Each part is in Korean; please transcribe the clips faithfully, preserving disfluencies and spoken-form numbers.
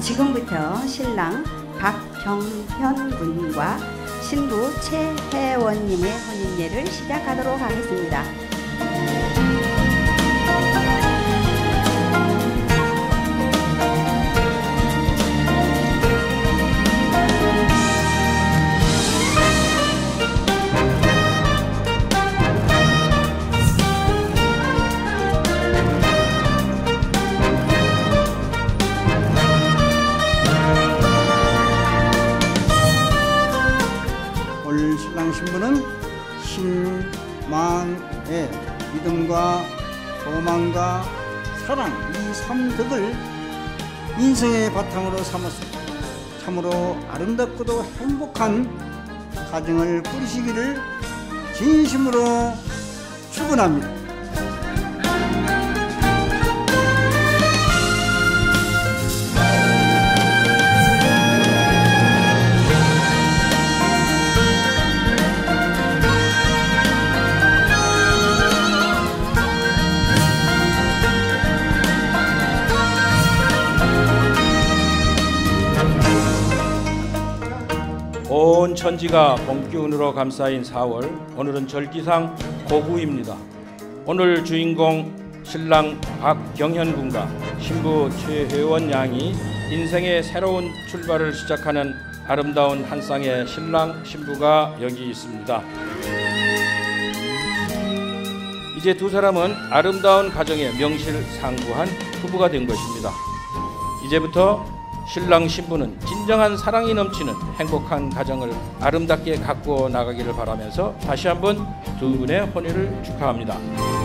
지금부터 신랑 박경현 군과 신부 최혜원님의 혼인예를 시작하도록 하겠습니다. 신랑 신부는 신망의 믿음과 소망과 사랑 이 삼덕을 인생의 바탕으로 삼았습니다. 참으로 아름답고도 행복한 가정을 꾸리시기를 진심으로 축원합니다. 온 천지가 봄기운으로 감싸인 사월, 오늘은 절기상 고구입니다. 오늘 주인공 신랑 박경현 군과 신부 최혜원 양이 인생의 새로운 출발을 시작하는 아름다운 한 쌍의 신랑 신부가 여기 있습니다. 이제 두 사람은 아름다운 가정에 명실상부한 부부가 된 것입니다. 이제부터 신랑 신부는 진정한 사랑이 넘치는 행복한 가정을 아름답게 가꾸어 나가기를 바라면서 다시 한번 두 분의 혼인을 축하합니다.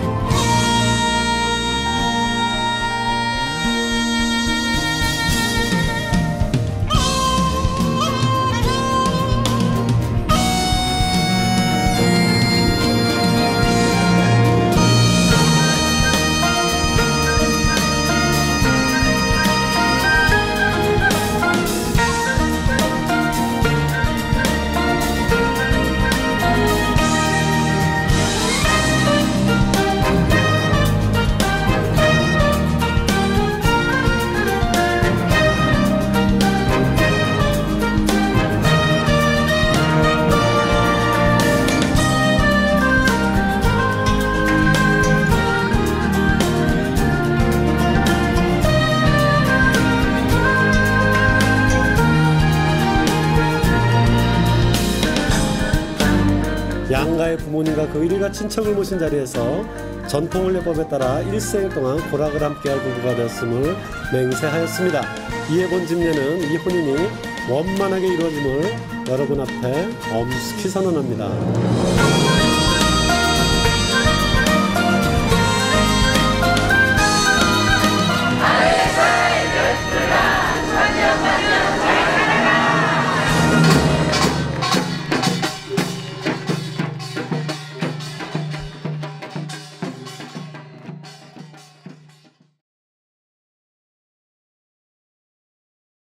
양가의 부모님과 그 일가 친척을 모신 자리에서 전통혼례법에 따라 일생 동안 고락을 함께할 부부가 되었음을 맹세하였습니다. 이에 본 집례는 이 혼인이 원만하게 이루어짐을 여러분 앞에 엄숙히 선언합니다.